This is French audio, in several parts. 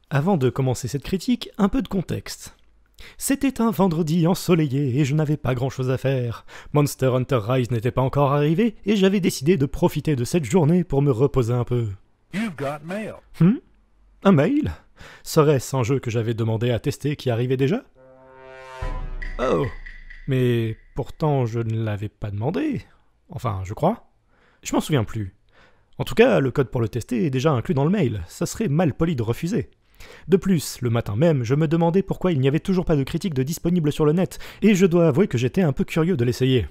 Avant de commencer cette critique, un peu de contexte. C'était un vendredi ensoleillé et je n'avais pas grand-chose à faire. Monster Hunter Rise n'était pas encore arrivé et j'avais décidé de profiter de cette journée pour me reposer un peu. You've got mail. Un mail? Serait-ce un jeu que j'avais demandé à tester qui arrivait déjà? Oh, mais pourtant je ne l'avais pas demandé. Enfin, je crois. Je m'en souviens plus. En tout cas, le code pour le tester est déjà inclus dans le mail, ça serait mal poli de refuser. De plus, le matin même, je me demandais pourquoi il n'y avait toujours pas de critique de disponible sur le net, et je dois avouer que j'étais un peu curieux de l'essayer.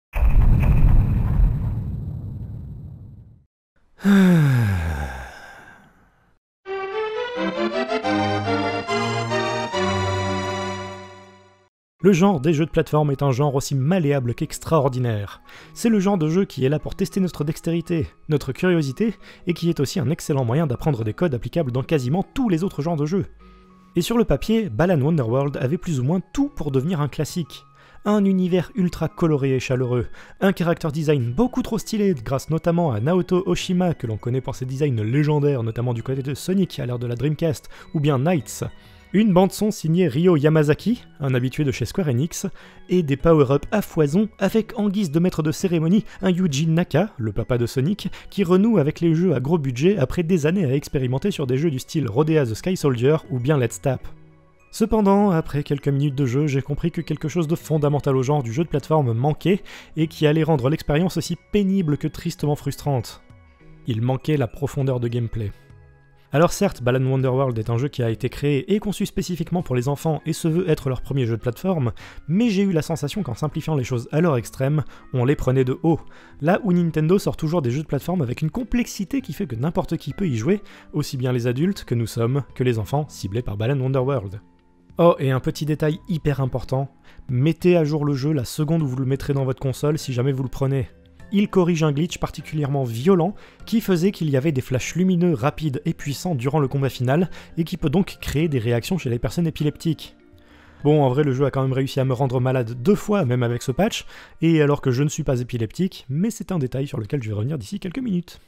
Le genre des jeux de plateforme est un genre aussi malléable qu'extraordinaire. C'est le genre de jeu qui est là pour tester notre dextérité, notre curiosité, et qui est aussi un excellent moyen d'apprendre des codes applicables dans quasiment tous les autres genres de jeux. Et sur le papier, Balan Wonderworld avait plus ou moins tout pour devenir un classique. Un univers ultra coloré et chaleureux, un character design beaucoup trop stylé grâce notamment à Naoto Oshima que l'on connaît pour ses designs légendaires notamment du côté de Sonic à l'ère de la Dreamcast, ou bien Knights, une bande-son signée Ryo Yamazaki, un habitué de chez Square Enix, et des power-ups à foison avec en guise de maître de cérémonie un Yuji Naka, le papa de Sonic, qui renoue avec les jeux à gros budget après des années à expérimenter sur des jeux du style Rodea the Sky Soldier ou bien Let's Tap. Cependant, après quelques minutes de jeu, j'ai compris que quelque chose de fondamental au genre du jeu de plateforme manquait et qui allait rendre l'expérience aussi pénible que tristement frustrante. Il manquait la profondeur de gameplay. Alors certes, Balan Wonderworld est un jeu qui a été créé et conçu spécifiquement pour les enfants et se veut être leur premier jeu de plateforme, mais j'ai eu la sensation qu'en simplifiant les choses à leur extrême, on les prenait de haut. Là où Nintendo sort toujours des jeux de plateforme avec une complexité qui fait que n'importe qui peut y jouer, aussi bien les adultes que nous sommes, que les enfants ciblés par Balan Wonderworld. Oh, et un petit détail hyper important, mettez à jour le jeu la seconde où vous le mettrez dans votre console si jamais vous le prenez. Il corrige un glitch particulièrement violent qui faisait qu'il y avait des flashs lumineux rapides et puissants durant le combat final et qui peut donc créer des réactions chez les personnes épileptiques. Bon, en vrai, le jeu a quand même réussi à me rendre malade 2 fois, même avec ce patch, et alors que je ne suis pas épileptique, mais c'est un détail sur lequel je vais revenir d'ici quelques minutes.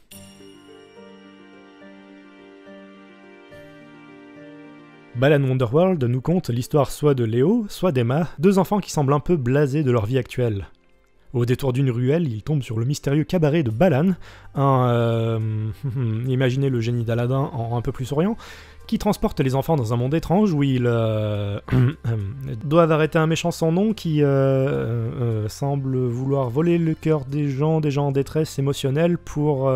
Balan Wonderworld nous conte l'histoire soit de Léo, soit d'Emma, 2 enfants qui semblent un peu blasés de leur vie actuelle. Au détour d'une ruelle, ils tombent sur le mystérieux cabaret de Balan, imaginez le génie d'Aladin en un peu plus souriant, qui transporte les enfants dans un monde étrange où ils doivent arrêter un méchant sans nom qui semble vouloir voler le cœur des gens en détresse émotionnelle pour...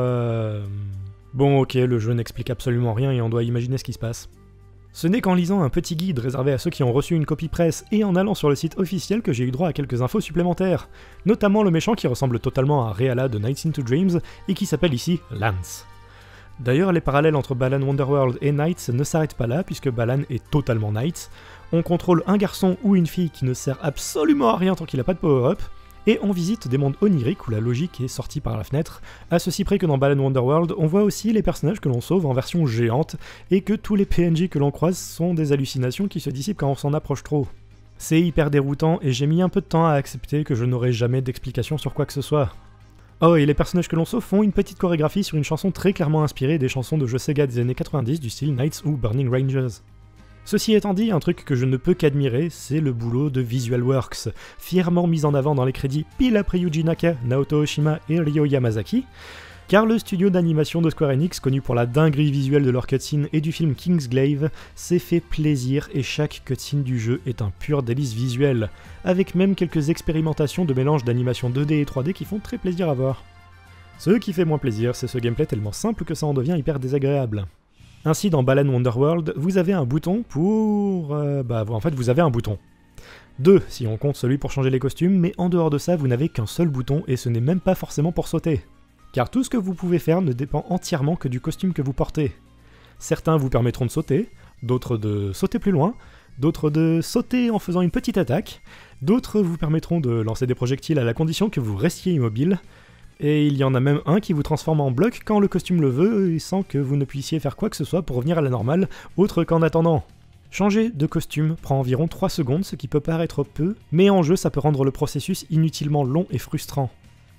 Bon ok, le jeu n'explique absolument rien et on doit imaginer ce qui se passe. Ce n'est qu'en lisant un petit guide réservé à ceux qui ont reçu une copie presse et en allant sur le site officiel que j'ai eu droit à quelques infos supplémentaires, notamment le méchant qui ressemble totalement à Reala de Nights into Dreams et qui s'appelle ici Lance. D'ailleurs, les parallèles entre Balan Wonderworld et Knights ne s'arrêtent pas là puisque Balan est totalement Knights. On contrôle un garçon ou une fille qui ne sert absolument à rien tant qu'il n'a pas de power-up, et on visite des mondes oniriques où la logique est sortie par la fenêtre, à ceci près que dans Balan Wonderworld, on voit aussi les personnages que l'on sauve en version géante, et que tous les PNJ que l'on croise sont des hallucinations qui se dissipent quand on s'en approche trop. C'est hyper déroutant, et j'ai mis un peu de temps à accepter que je n'aurai jamais d'explication sur quoi que ce soit. Oh, et les personnages que l'on sauve font une petite chorégraphie sur une chanson très clairement inspirée des chansons de jeux Sega des années 90 du style Knights ou Burning Rangers. Ceci étant dit, un truc que je ne peux qu'admirer, c'est le boulot de Visualworks, fièrement mis en avant dans les crédits pile après Yuji Naka, Naoto Oshima et Ryo Yamazaki, car le studio d'animation de Square Enix, connu pour la dinguerie visuelle de leur cutscene et du film Kingsglaive, s'est fait plaisir et chaque cutscene du jeu est un pur délice visuel, avec même quelques expérimentations de mélange d'animation 2D et 3D qui font très plaisir à voir. Ce qui fait moins plaisir, c'est ce gameplay tellement simple que ça en devient hyper désagréable. Ainsi, dans Balan Wonderworld, vous avez un bouton pour... en fait, vous avez un bouton. 2, si on compte celui pour changer les costumes, mais en dehors de ça, vous n'avez qu'un seul bouton, et ce n'est même pas forcément pour sauter. Car tout ce que vous pouvez faire ne dépend entièrement que du costume que vous portez. Certains vous permettront de sauter, d'autres de sauter plus loin, d'autres de sauter en faisant une petite attaque, d'autres vous permettront de lancer des projectiles à la condition que vous restiez immobile, et il y en a même un qui vous transforme en bloc quand le costume le veut et sans que vous ne puissiez faire quoi que ce soit pour revenir à la normale, autre qu'en attendant. Changer de costume prend environ 3 secondes, ce qui peut paraître peu, mais en jeu ça peut rendre le processus inutilement long et frustrant.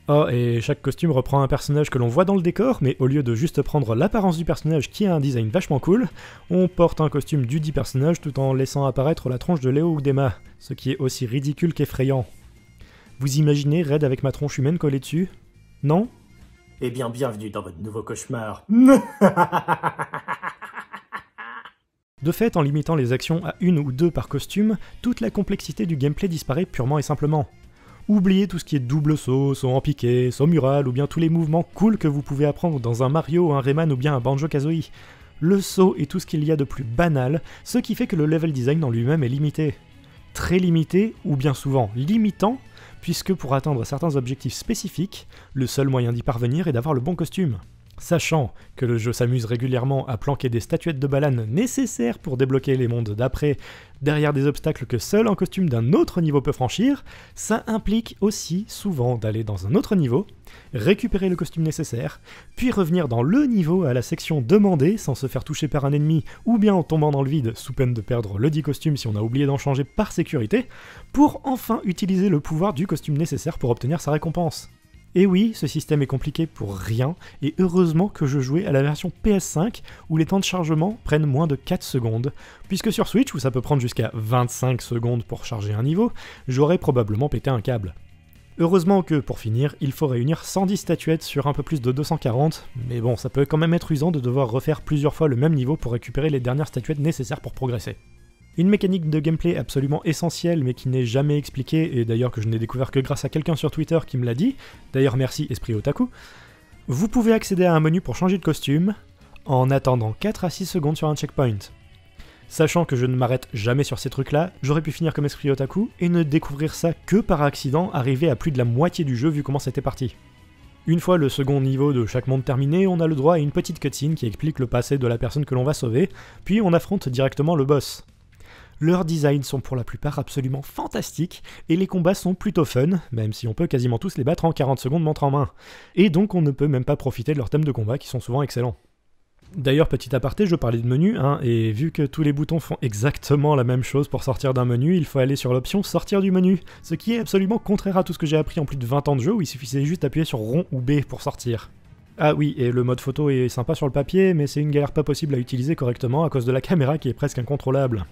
Oh, et chaque costume reprend un personnage que l'on voit dans le décor, mais au lieu de juste prendre l'apparence du personnage qui a un design vachement cool, on porte un costume du dit personnage tout en laissant apparaître la tronche de Léo ou d'Emma, ce qui est aussi ridicule qu'effrayant. Vous imaginez Red avec ma tronche humaine collée dessus? Non? Eh bien, bienvenue dans votre nouveau cauchemar. De fait, en limitant les actions à une ou deux par costume, toute la complexité du gameplay disparaît purement et simplement. Oubliez tout ce qui est double saut en piqué, saut mural ou bien tous les mouvements cool que vous pouvez apprendre dans un Mario, un Rayman ou bien un Banjo-Kazooie. Le saut est tout ce qu'il y a de plus banal, ce qui fait que le level design en lui-même est limité. Très limité, ou bien souvent limitant, puisque pour atteindre certains objectifs spécifiques, le seul moyen d'y parvenir est d'avoir le bon costume. Sachant que le jeu s'amuse régulièrement à planquer des statuettes de Balan nécessaires pour débloquer les mondes d'après, derrière des obstacles que seul un costume d'un autre niveau peut franchir, ça implique aussi souvent d'aller dans un autre niveau, récupérer le costume nécessaire, puis revenir dans le niveau à la section demandée sans se faire toucher par un ennemi, ou bien en tombant dans le vide sous peine de perdre le dit costume si on a oublié d'en changer par sécurité, pour enfin utiliser le pouvoir du costume nécessaire pour obtenir sa récompense. Et oui, ce système est compliqué pour rien, et heureusement que je jouais à la version PS5 où les temps de chargement prennent moins de 4 secondes, puisque sur Switch où ça peut prendre jusqu'à 25 secondes pour charger un niveau, j'aurais probablement pété un câble. Heureusement que, pour finir, il faut réunir 110 statuettes sur un peu plus de 240, mais bon, ça peut quand même être usant de devoir refaire plusieurs fois le même niveau pour récupérer les dernières statuettes nécessaires pour progresser. Une mécanique de gameplay absolument essentielle mais qui n'est jamais expliquée, et d'ailleurs que je n'ai découvert que grâce à quelqu'un sur Twitter qui me l'a dit, d'ailleurs merci Esprit Otaku, vous pouvez accéder à un menu pour changer de costume en attendant 4 à 6 secondes sur un checkpoint. Sachant que je ne m'arrête jamais sur ces trucs-là, j'aurais pu finir comme Esprit Otaku et ne découvrir ça que par accident, arrivé à plus de la moitié du jeu vu comment c'était parti. Une fois le second niveau de chaque monde terminé, on a le droit à une petite cutscene qui explique le passé de la personne que l'on va sauver, puis on affronte directement le boss. Leurs designs sont pour la plupart absolument fantastiques, et les combats sont plutôt fun, même si on peut quasiment tous les battre en 40 secondes montre en main. Et donc on ne peut même pas profiter de leurs thèmes de combat qui sont souvent excellents. D'ailleurs, petit aparté, je parlais de menu, et vu que tous les boutons font exactement la même chose pour sortir d'un menu, il faut aller sur l'option sortir du menu, ce qui est absolument contraire à tout ce que j'ai appris en plus de 20 ans de jeu où il suffisait juste d'appuyer sur rond ou B pour sortir. Ah oui, et le mode photo est sympa sur le papier, mais c'est une galère pas possible à utiliser correctement à cause de la caméra qui est presque incontrôlable.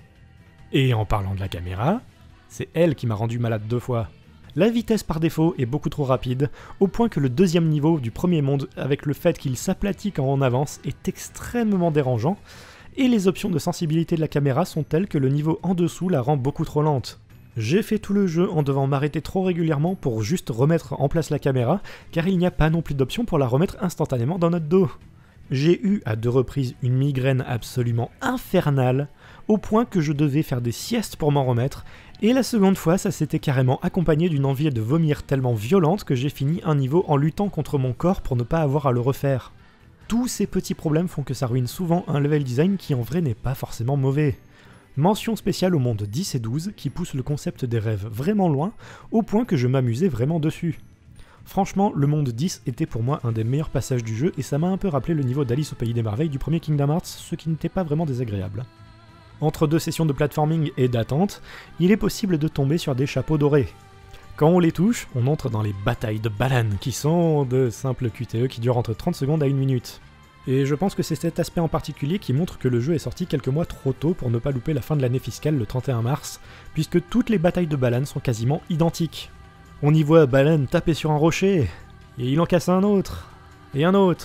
Et en parlant de la caméra, c'est elle qui m'a rendu malade 2 fois. La vitesse par défaut est beaucoup trop rapide, au point que le deuxième niveau du premier monde, avec le fait qu'il s'aplatit quand on avance, est extrêmement dérangeant, et les options de sensibilité de la caméra sont telles que le niveau en dessous la rend beaucoup trop lente. J'ai fait tout le jeu en devant m'arrêter trop régulièrement pour juste remettre en place la caméra, car il n'y a pas non plus d'option pour la remettre instantanément dans notre dos. J'ai eu à 2 reprises une migraine absolument infernale, au point que je devais faire des siestes pour m'en remettre, et la seconde fois ça s'était carrément accompagné d'une envie de vomir tellement violente que j'ai fini un niveau en luttant contre mon corps pour ne pas avoir à le refaire. Tous ces petits problèmes font que ça ruine souvent un level design qui en vrai n'est pas forcément mauvais. Mention spéciale au monde 10 et 12 qui pousse le concept des rêves vraiment loin, au point que je m'amusais vraiment dessus. Franchement, le monde 10 était pour moi un des meilleurs passages du jeu et ça m'a un peu rappelé le niveau d'Alice au Pays des Merveilles du premier Kingdom Hearts, ce qui n'était pas vraiment désagréable. Entre 2 sessions de platforming et d'attente, il est possible de tomber sur des chapeaux dorés. Quand on les touche, on entre dans les batailles de Balan, qui sont de simples QTE qui durent entre 30 secondes à 1 minute. Et je pense que c'est cet aspect en particulier qui montre que le jeu est sorti quelques mois trop tôt pour ne pas louper la fin de l'année fiscale le 31 mars, puisque toutes les batailles de Balan sont quasiment identiques. On y voit Balan taper sur un rocher, et il en casse un autre, et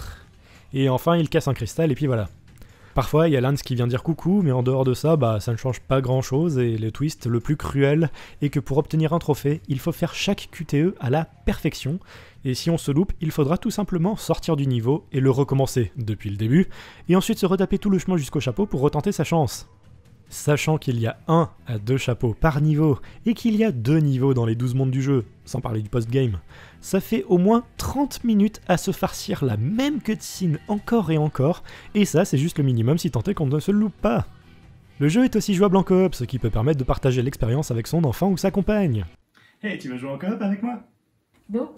enfin il casse un cristal et puis voilà. Parfois il y a Lance qui vient dire coucou, mais en dehors de ça, ça ne change pas grand chose, et le twist le plus cruel est que pour obtenir un trophée, il faut faire chaque QTE à la perfection, et si on se loupe, il faudra tout simplement sortir du niveau et le recommencer depuis le début, et ensuite se retaper tout le chemin jusqu'au chapeau pour retenter sa chance. Sachant qu'il y a 1 à 2 chapeaux par niveau, et qu'il y a 2 niveaux dans les 12 mondes du jeu, sans parler du post-game, ça fait au moins 30 minutes à se farcir la même cutscene encore et encore, et ça c'est juste le minimum si tant est qu'on ne se le loupe pas. Le jeu est aussi jouable en coop, ce qui peut permettre de partager l'expérience avec son enfant ou sa compagne. Hey, tu veux jouer en coop avec moi? Non.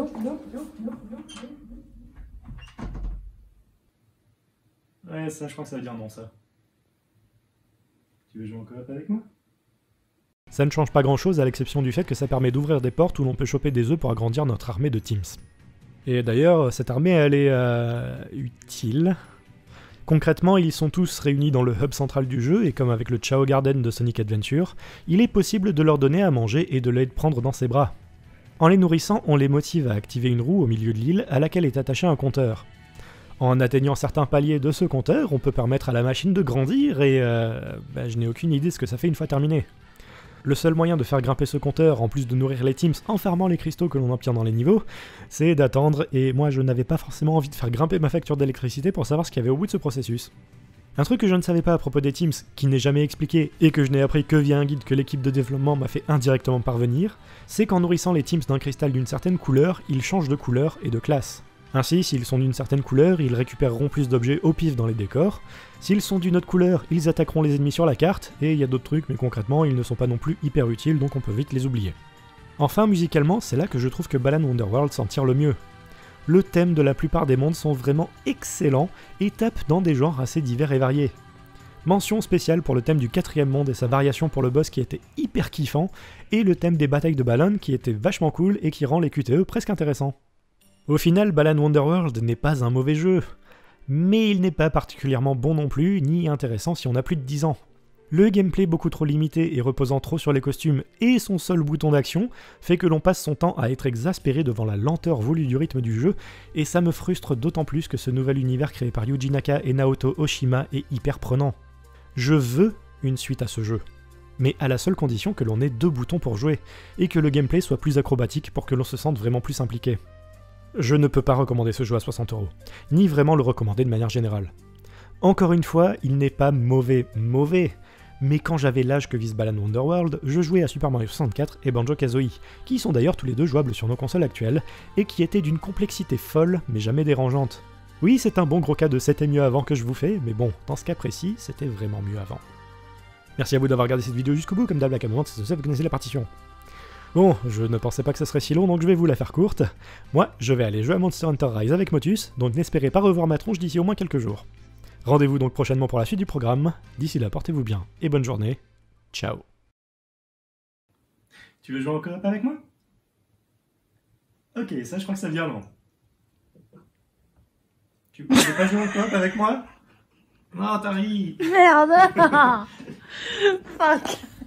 Ouais, ça je crois que ça veut dire non ça. Tu veux jouer en coop avec moi? Ça ne change pas grand chose à l'exception du fait que ça permet d'ouvrir des portes où l'on peut choper des œufs pour agrandir notre armée de Teams. Et d'ailleurs, cette armée elle est utile. Concrètement, ils sont tous réunis dans le hub central du jeu, et comme avec le Chao Garden de Sonic Adventure, il est possible de leur donner à manger et de les prendre dans ses bras. En les nourrissant, on les motive à activer une roue au milieu de l'île à laquelle est attaché un compteur. En atteignant certains paliers de ce compteur, on peut permettre à la machine de grandir et je n'ai aucune idée de ce que ça fait une fois terminé. Le seul moyen de faire grimper ce compteur, en plus de nourrir les teams en farmant les cristaux que l'on obtient dans les niveaux, c'est d'attendre, et moi je n'avais pas forcément envie de faire grimper ma facture d'électricité pour savoir ce qu'il y avait au bout de ce processus. Un truc que je ne savais pas à propos des teams, qui n'est jamais expliqué, et que je n'ai appris que via un guide que l'équipe de développement m'a fait indirectement parvenir, c'est qu'en nourrissant les teams d'un cristal d'une certaine couleur, ils changent de couleur et de classe. Ainsi, s'ils sont d'une certaine couleur, ils récupéreront plus d'objets au pif dans les décors. S'ils sont d'une autre couleur, ils attaqueront les ennemis sur la carte, et il y a d'autres trucs, mais concrètement, ils ne sont pas non plus hyper utiles, donc on peut vite les oublier. Enfin, musicalement, c'est là que je trouve que Balan Wonderworld s'en tire le mieux. Le thème de la plupart des mondes sont vraiment excellents, et tapent dans des genres assez divers et variés. Mention spéciale pour le thème du 4ème monde et sa variation pour le boss qui était hyper kiffant, et le thème des batailles de Balan qui était vachement cool et qui rend les QTE presque intéressants. Au final, Balan Wonderworld n'est pas un mauvais jeu, mais il n'est pas particulièrement bon non plus, ni intéressant si on a plus de 10 ans. Le gameplay beaucoup trop limité et reposant trop sur les costumes et son seul bouton d'action fait que l'on passe son temps à être exaspéré devant la lenteur voulue du rythme du jeu, et ça me frustre d'autant plus que ce nouvel univers créé par Yuji Naka et Naoto Oshima est hyper prenant. Je veux une suite à ce jeu, mais à la seule condition que l'on ait 2 boutons pour jouer, et que le gameplay soit plus acrobatique pour que l'on se sente vraiment plus impliqué. Je ne peux pas recommander ce jeu à 60€, ni vraiment le recommander de manière générale. Encore une fois, il n'est pas mauvais, mais quand j'avais l'âge que vise Balan Wonderworld, je jouais à Super Mario 64 et Banjo-Kazooie, qui sont d'ailleurs tous les deux jouables sur nos consoles actuelles, et qui étaient d'une complexité folle, mais jamais dérangeante. Oui, c'est un bon gros cas de c'était mieux avant que je vous fais, mais bon, dans ce cas précis, c'était vraiment mieux avant. Merci à vous d'avoir regardé cette vidéo jusqu'au bout, comme d'hab la caméra, c'est ça, vous connaissez la partition. Bon, je ne pensais pas que ça serait si long, donc je vais vous la faire courte. Moi, je vais aller jouer à Monster Hunter Rise avec Motus, donc n'espérez pas revoir ma tronche d'ici au moins quelques jours. Rendez-vous donc prochainement pour la suite du programme. D'ici là, portez-vous bien, et bonne journée. Ciao. Tu veux jouer en coop avec moi? Ok, ça je crois que ça devient long. Tu veux pas jouer en coop avec moi? Non, t'as ri. Merde. Fuck.